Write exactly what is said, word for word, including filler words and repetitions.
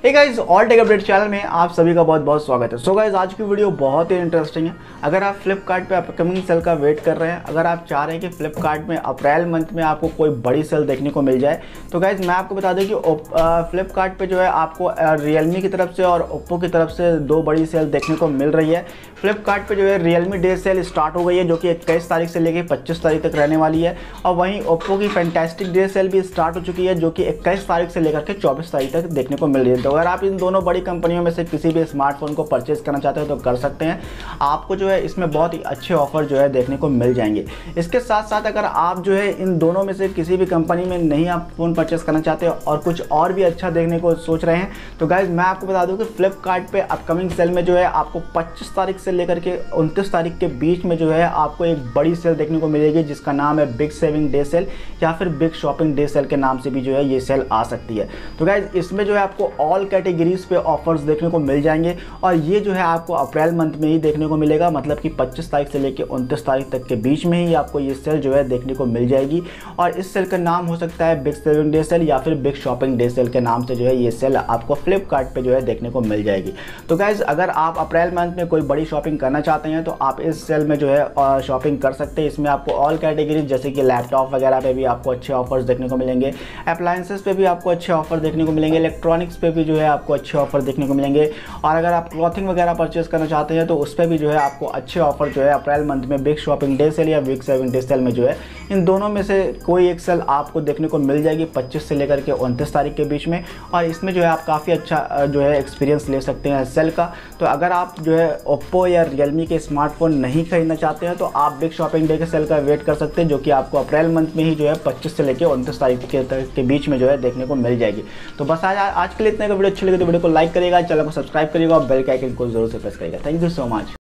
हे guys, all tech update channel में आप सभी का बहुत बहुत स्वागत है। सो गाइस, आज की वीडियो बहुत ही इंटरेस्टिंग है। अगर आप फ्लिपकार्ट पे अपकमिंग सेल का वेट कर रहे हैं, अगर आप चाह रहे हैं कि फ्लिपकार्ट में अप्रैल मंथ में आपको कोई बड़ी सेल देखने को मिल जाए, तो गाइस मैं आपको बता दें कि फ्लिपकार्ट पे जो है आपको रियलमी की तरफ से और ओप्पो की तरफ से दो बड़ी सेल देखने को मिल रही है। फ्लिपकार्ट पे जो है रियलमी डे सेल स्टार्ट हो गई है, जो कि इक्कीस तारीख से लेकर पच्चीस तारीख तक रहने वाली है। और वहीं ओप्पो की फैंटास्टिक डे सेल भी स्टार्ट हो चुकी है, जो कि इक्कीस तारीख से लेकर के चौबीस तारीख तक देखने को मिल रही है। तो अगर आप इन दोनों बड़ी कंपनियों में से किसी भी स्मार्टफोन को परचेज करना चाहते हो तो कर सकते हैं। आपको जो है इसमें बहुत ही अच्छे ऑफर जो है देखने को मिल जाएंगे। इसके साथ साथ अगर आप जो है इन दोनों में से किसी भी कंपनी में नहीं आप फ़ोन परचेस करना चाहते हो और कुछ और भी अच्छा देखने को सोच रहे हैं, तो गाइज मैं आपको बता दूं कि फ्लिपकार्ट पे अपकमिंग सेल में जो है आपको पच्चीस तारीख से लेकर के उनतीस तारीख के बीच में जो है आपको एक बड़ी सेल देखने को मिलेगी, जिसका नाम है बिग सेविंग डे सेल या फिर बिग शॉपिंग डे सेल के नाम से भी जो है ये सेल आ सकती है। तो गाइज इसमें जो है आपको ऑल कैटेगरीज पे ऑफर्स देखने को मिल जाएंगे और ये जो है आपको अप्रैल मंथ में ही देखने को मिलेगा, मतलब कि पच्चीस तारीख से लेकर उनतीस तारीख तक के बीच में ही आपको ये सेल जो है देखने को मिल जाएगी। और इस सेल का नाम हो सकता है बिग सेविंग डे सेल या फिर बिग शॉपिंग डे सेल के नाम से जो है ये सेल आपको फ्लिपकार्ट पे जो है देखने को मिल जाएगी। तो गाइज अगर आप अप्रैल मंथ में कोई बड़ी शॉपिंग करना चाहते हैं तो आप इस सेल में जो है शॉपिंग कर सकते हैं। इसमें आपको ऑल कैटेगरीज जैसे कि लैपटॉप वगैरह पे भी आपको अच्छे ऑफर्स देखने को मिलेंगे, अप्लायंसेस पे भी आपको अच्छे ऑफर देखने को मिलेंगे, इलेक्ट्रॉनिक्स पे भी जो है आपको अच्छे ऑफर देखने को मिलेंगे। और अगर आप क्लॉथिंग वगैरह परचेस करना चाहते हैं तो उस पर भी जो है आपको अच्छे ऑफर जो है अप्रैल मंथ में बिग शॉपिंग डे सेल या बिग सेविंग डे सेल में जो है इन दोनों में से कोई एक सेल आपको देखने को मिल जाएगी पच्चीस से लेकर के उनतीस तारीख के बीच में। और इसमें जो है आप काफ़ी अच्छा जो है एक्सपीरियंस ले सकते हैं सेल का। तो अगर आप जो है ओप्पो या रियलमी के स्मार्टफोन नहीं खरीदना चाहते हैं तो आप बिग शॉपिंग डे के सेल का वेट कर सकते हैं, जो कि आपको अप्रैल मंथ में ही जो है पच्चीस से लेकर उनतीस तारीख के, के बीच में जो है देखने को मिल जाएगी। तो बस आज आज के लिए इतना। वीडियो अच्छी लगे तो वीडियो को लाइक करिएगा, चैनल को सब्सक्राइब करिएगा और बेल के आइकन को जरूर से प्रेस करिएगा। Thank you so much.